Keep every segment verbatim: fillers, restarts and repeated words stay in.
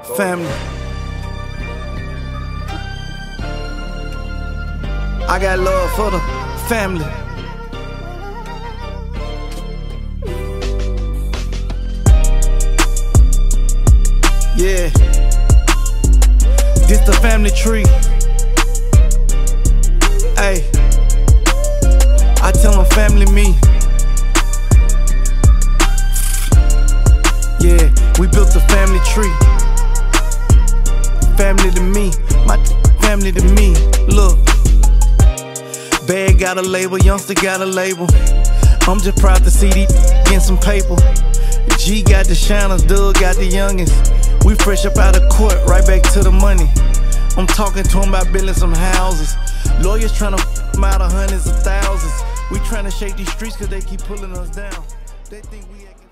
Family. I got love for the family. Yeah, this the family tree. Hey, I tell them family me. Yeah, we built a family tree. Family to me, my family to me. Look, Bad got a label, youngster got a label. I'm just proud to see these getting some paper. G got the shiners, Doug got the youngest. We fresh up out of court, right back to the money. I'm talking to them about building some houses. Lawyers trying to f them out of hundreds of thousands. We trying to shake these streets cause they keep pulling us down. They think we acting.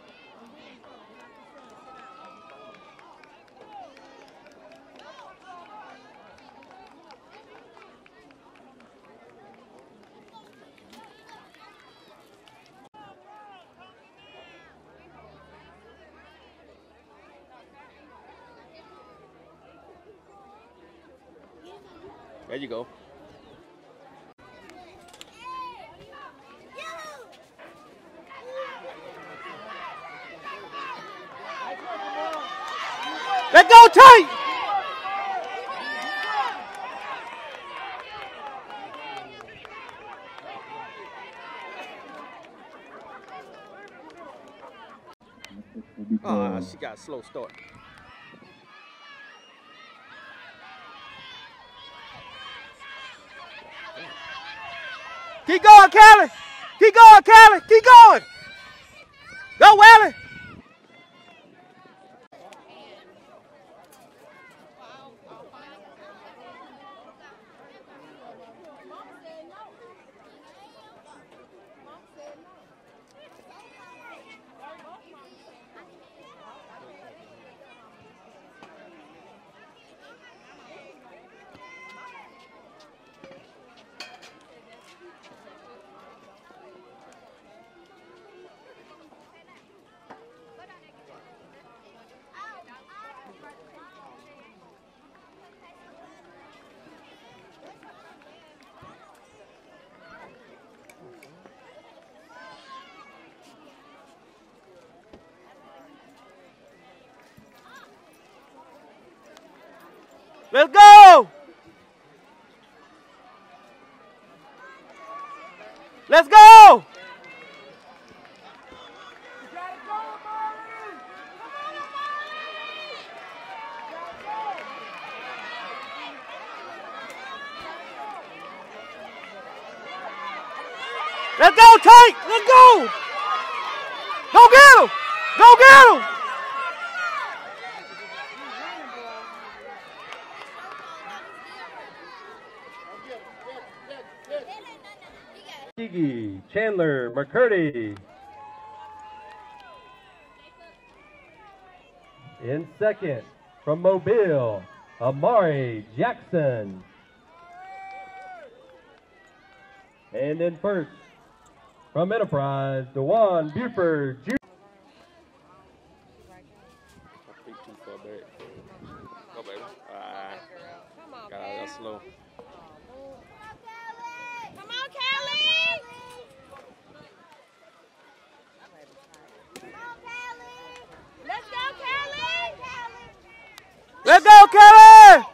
There you go. Let go tight. Ah, she got a slow start. Keep going, Callie. Keep going, Callie. Keep going. Go, Wally. Let's go! Let's go! Let's go, Tate! Let's go! Go get him! Go get him! Chandler McCurdy. In second, from Mobile, Amari Jackson. And in first, from Enterprise, Dewan Buford Junior Go, baby. Ah, got out of slow. Come on, Callie! Let's go, Callie! Let's go, Callie!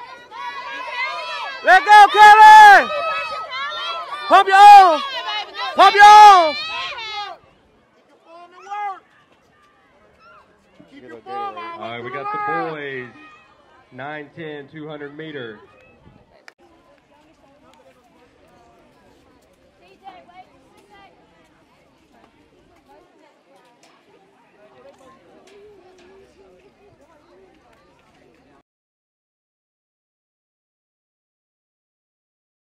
Let's go, Callie! Pump your arms! Pump your arms! All right, we got the boys, nine ten, two hundred meter.